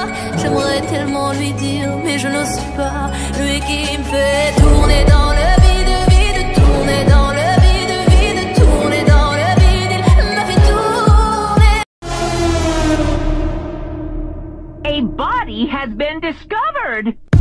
J'aimerais tellement lui dire, mais je n'ose pas. Lui qui me fait tourner dans le vide, vide, tourner dans le vide, vide, tourner dans le vide. Il m'a fait tourner. A body has been discovered.